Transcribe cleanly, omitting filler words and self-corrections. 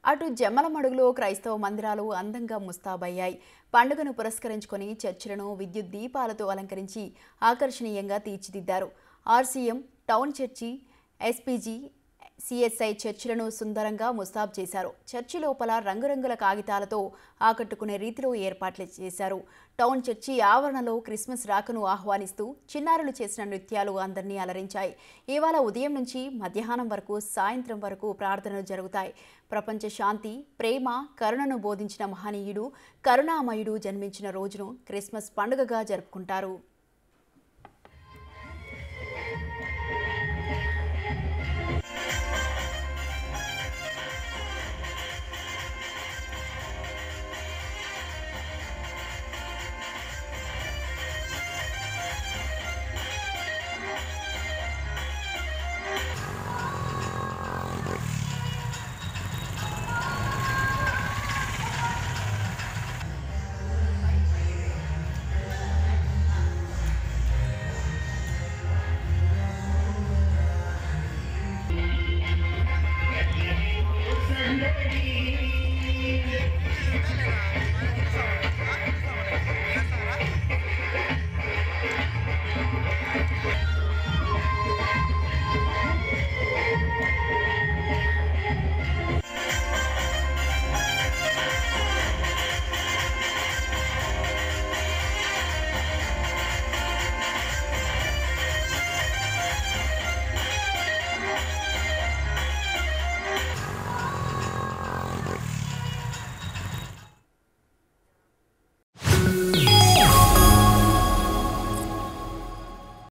అటు జమ్మలమడుగులో క్రైస్తవ మందిరాలు అందంగా ముస్తాబయ్యాయి. పండుగను పురస్కరించుకొని చర్చిలను విద్యుత్ దీపాలతో అలంకరించి ఆకర్షణీయంగా తీర్చిదిద్దారు. RCM, town church, SPG, CSI చర్చిలను సుందరంగా ముస్తాబు చేశారు. చర్చి లోపల రంగురంగుల కాగితాలతో ఆకట్టుకునే రీతిలో ఏర్పాట్లు చేశారు. టౌన్ చర్చి ఆవరణలో క్రిస్మస్ రాకను ఆహ్వానిస్తూ చిన్నారులు చేసిన నృత్యాలు అందరినీ అలరించాయి. ఇవాళ ఉదయం నుంచి మధ్యాహ్నం వరకు సాయంత్రం వరకు ప్రార్థనలు జరుగుతాయి. ప్రపంచ శాంతి, ప్రేమ, కరుణను బోధించిన మహనీయుడు, కరుణామయుడు జన్మించిన రోజును క్రిస్మస్ పండుగగా జరుపుకుంటారు.